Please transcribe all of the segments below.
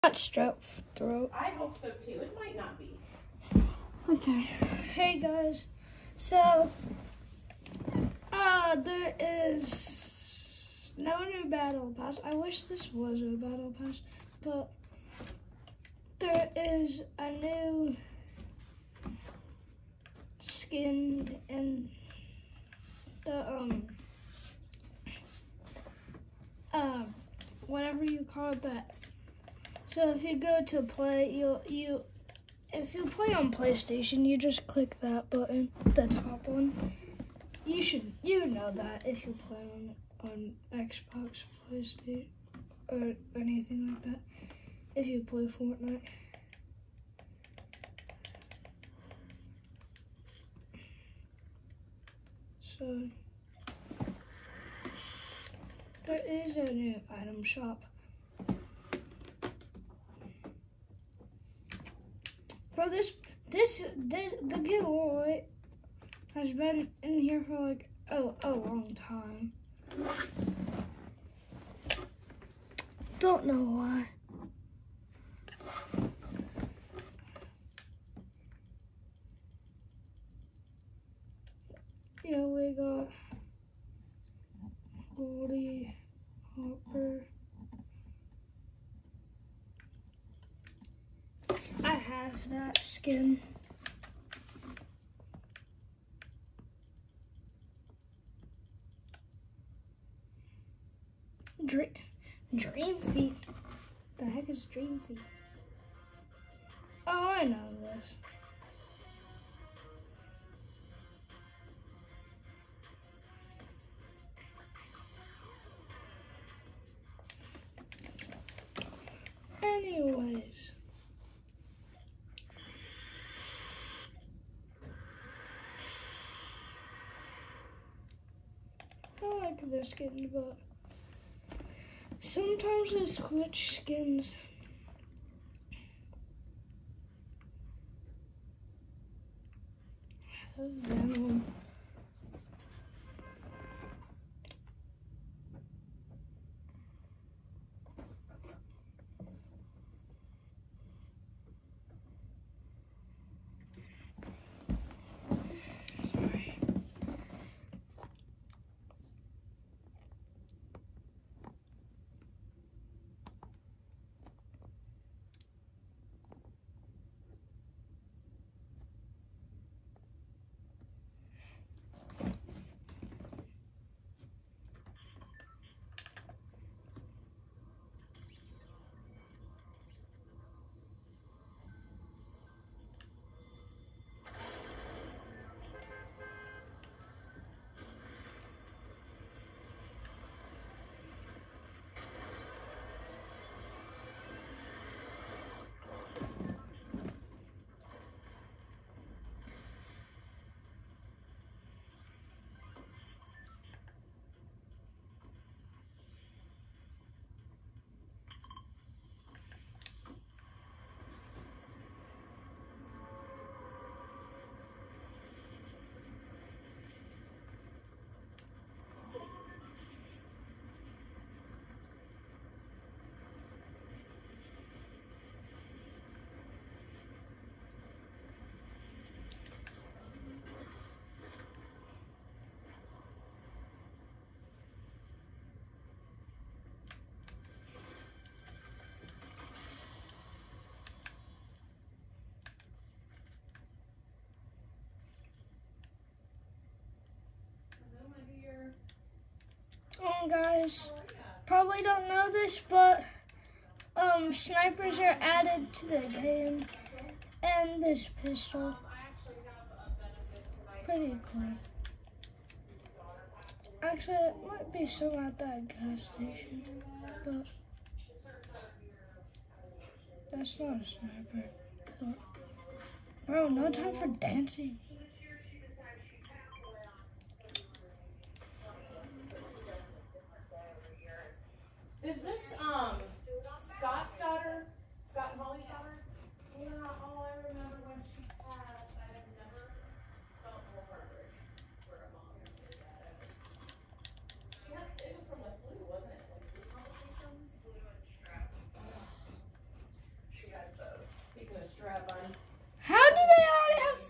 Not strep throat. I hope so too. It might not be. Okay. Hey guys. So, there is no new battle pass. I wish this was a battle pass, but there is a new skin in the whatever you call that. So if you go to play, if you play on PlayStation, you just click that button, the top one. You know that if you play on Xbox, PlayStation, or anything like that. If you play Fortnite. So there is a new item shop. Bro, the giveaway has been in here for like a long time. Don't know why. Yeah, we got Goldie Hopper. I have that skin. Dream Feet? The heck is Dream Feet? Oh, I know this. Anyways. I like the skins, but sometimes the Switch skins have Venom. Sorry. Guys, probably don't know this, but snipers are added to the game, and this pistol, pretty cool. Actually, it might be some at that gas station, but that's not a sniper. But, bro, no time for dancing. Is this Scott's daughter? Scott and Holly's daughter? Yeah, all I remember when she passed, I have never felt more heartbreak for a mom and her dad ever. It was from the flu, wasn't it? Like flu complications? strep. How do they already have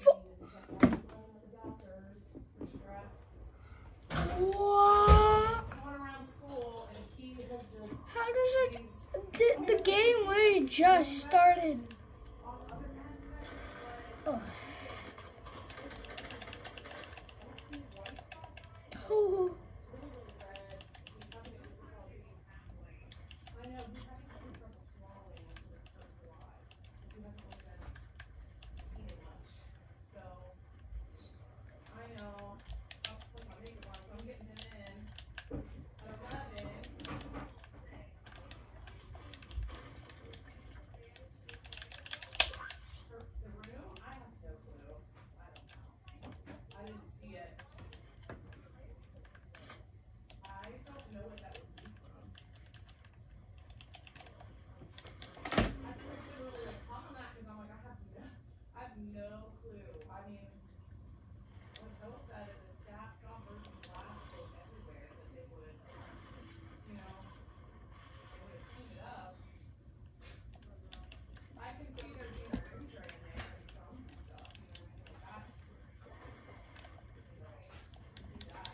what? Going around school, and he has just. How does it? The game literally just started. Oh. Oh. No clue. I mean, I would hope that if the staff saw versus last book everywhere, that they would, you know, they would have cleaned it up. I can see there being a room tray in there and some stuff, you know, like that. Anyway, see that.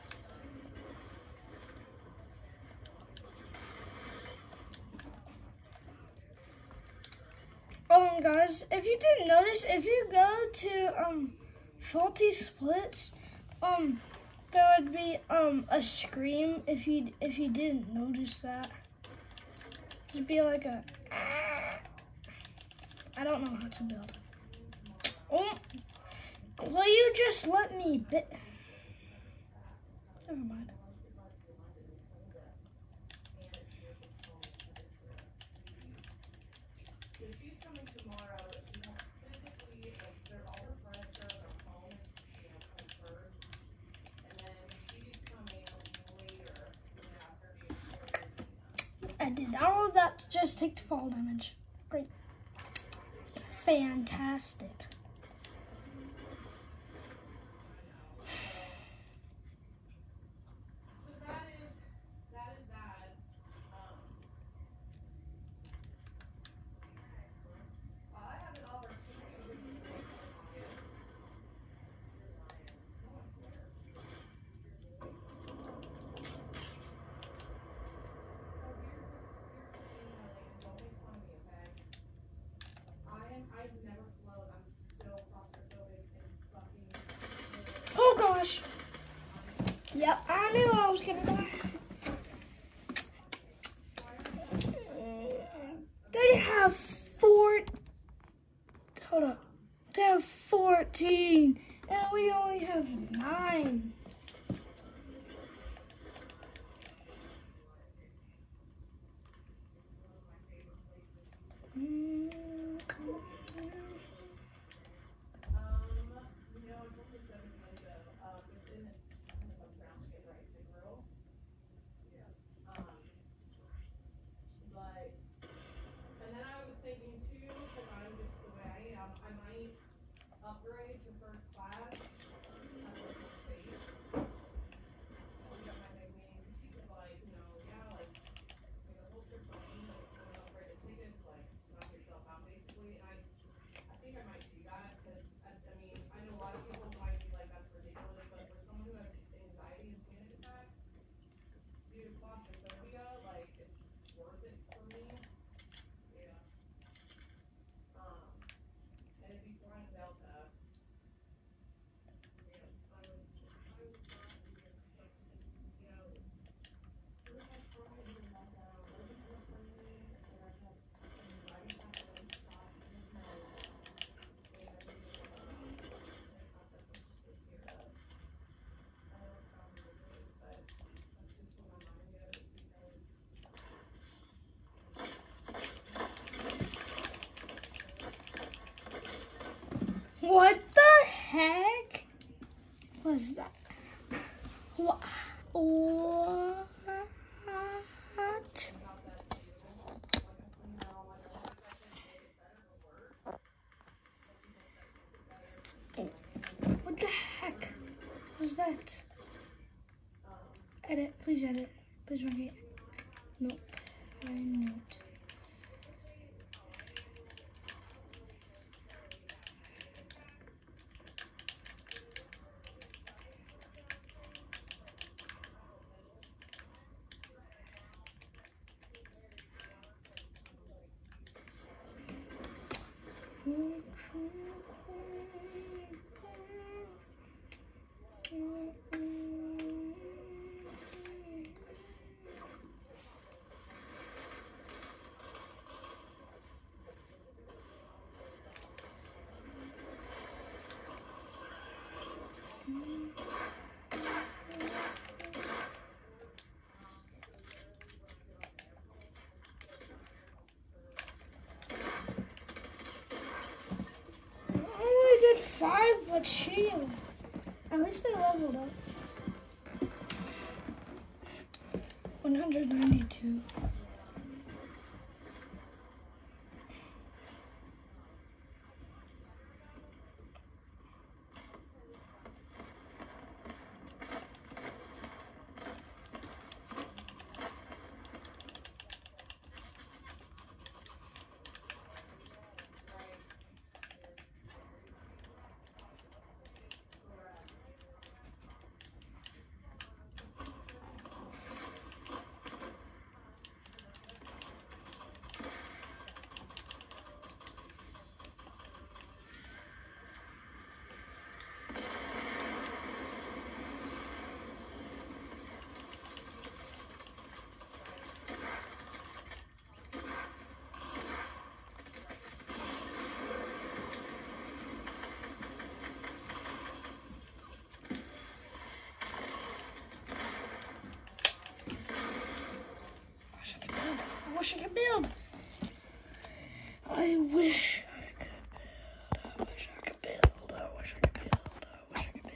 Guys, if you didn't notice, if you go to faulty splits, there would be a scream if you didn't notice that. It'd be like a I don't know how to build. Oh, will you just let me bit? Never mind. I did all of that to just take the fall damage. Great. Fantastic. So that is that. I have an opportunity. I've never flown. I'm so claustrophobic and fucking. Oh gosh. Yep, I knew I was gonna die. They have hold up. They have 14, and we only have 9. Upgrade to first class. Space. He was like, you know, yeah, like the whole trip for me, like upgrade the tickets, like knock yourself out basically. And I think I might do that because I mean I know a lot of people might be like that's ridiculous, but for someone who has anxiety and panic attacks due to claustrophobia, like it's worth it for me. Yeah. And if you fly in Delta. What the heck was that? What? What the heck was that? Edit, please edit. Please run it. Nope. I note. Did 5, but shield. At least I leveled up. 192. I wish I could build. I wish I could build. I wish I could build. I wish I could build. I wish I could build.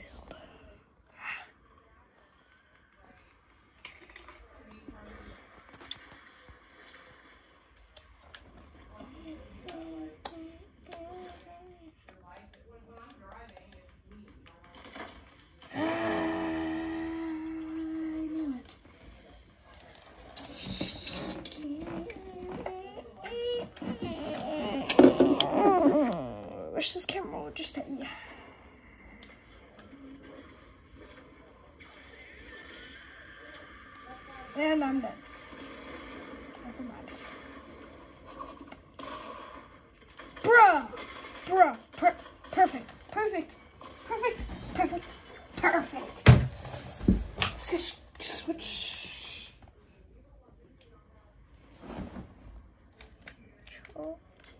Wish this camera would just stay. And I'm done. Never mind. Bruh. Perfect. Let's just switch. Control.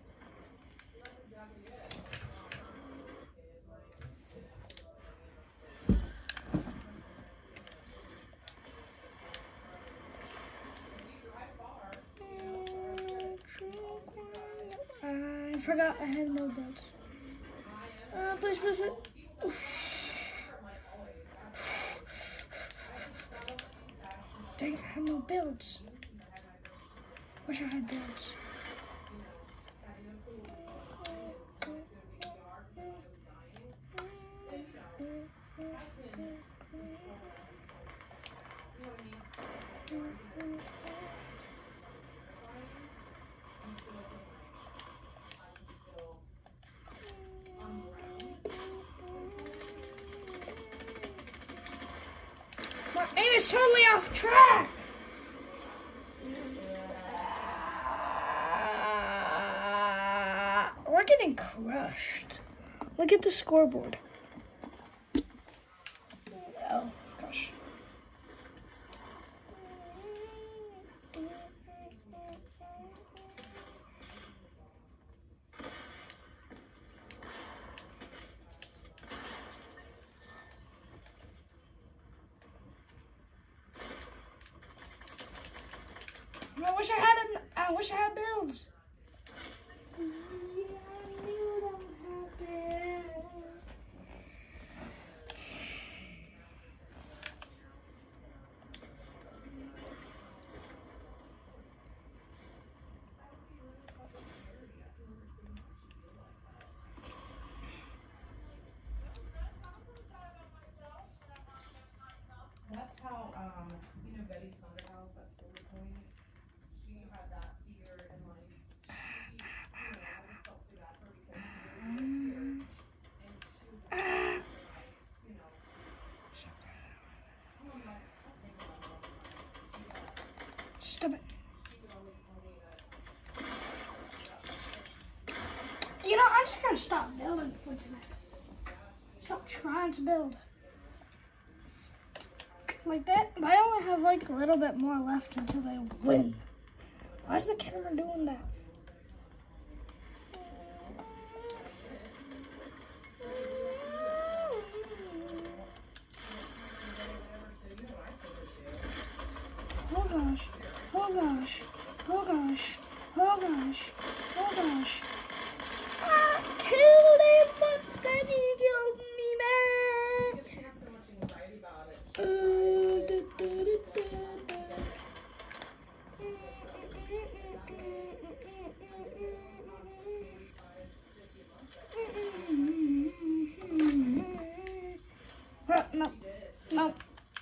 I forgot I had no builds. Please. Dang, I have no builds. Wish I had builds. My aim is totally off track. We're getting crushed. Look at the scoreboard. Oh, gosh. I wish I had builds. Yeah, I knew that would happen. I'm just gonna stop building for tonight. Stop trying to build. Like that, I only have like a little bit more left until they win. Why is the camera doing that? Oh gosh, oh gosh, oh gosh, oh gosh, oh gosh. I killed him, but then he killed me back. Just had so much anxiety about it. No, no.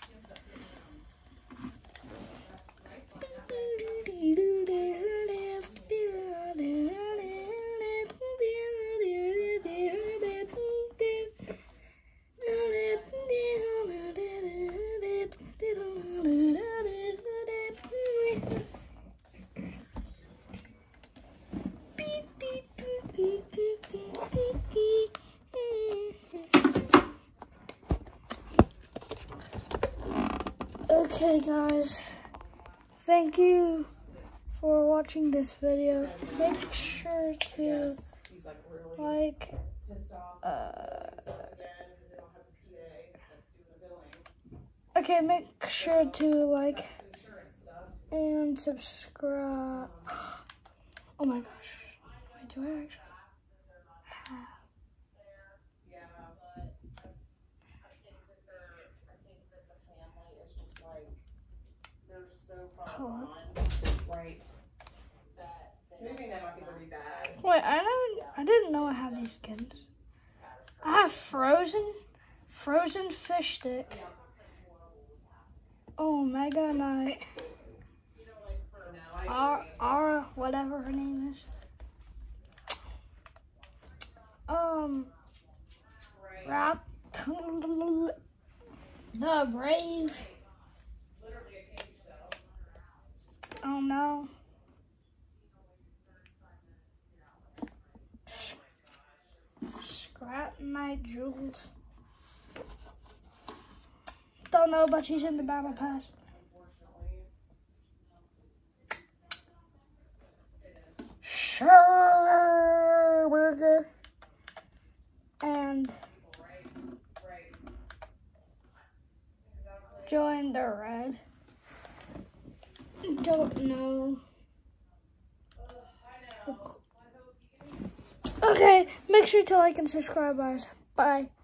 Okay guys, thank you for watching this video. Make sure to He's like really like, pissed off again because they don't have a PA that's doing the billing. okay, make sure to like Insurance stuff. and subscribe. Oh my gosh, wait, do I actually have? Yeah, but I think that the family is just like, they're so far Cool. gone. Right. That moving them I think would be bad. Wait, I didn't know I had these skins. I have frozen fish stick. Omega Knight. For now, Ara, whatever her name is. Rap. The Brave. Oh no. Scrap my jewels. Don't know, but she's in the battle pass. Sure, burger. And join the red. Don't know. Okay, make sure to like and subscribe, guys. Bye.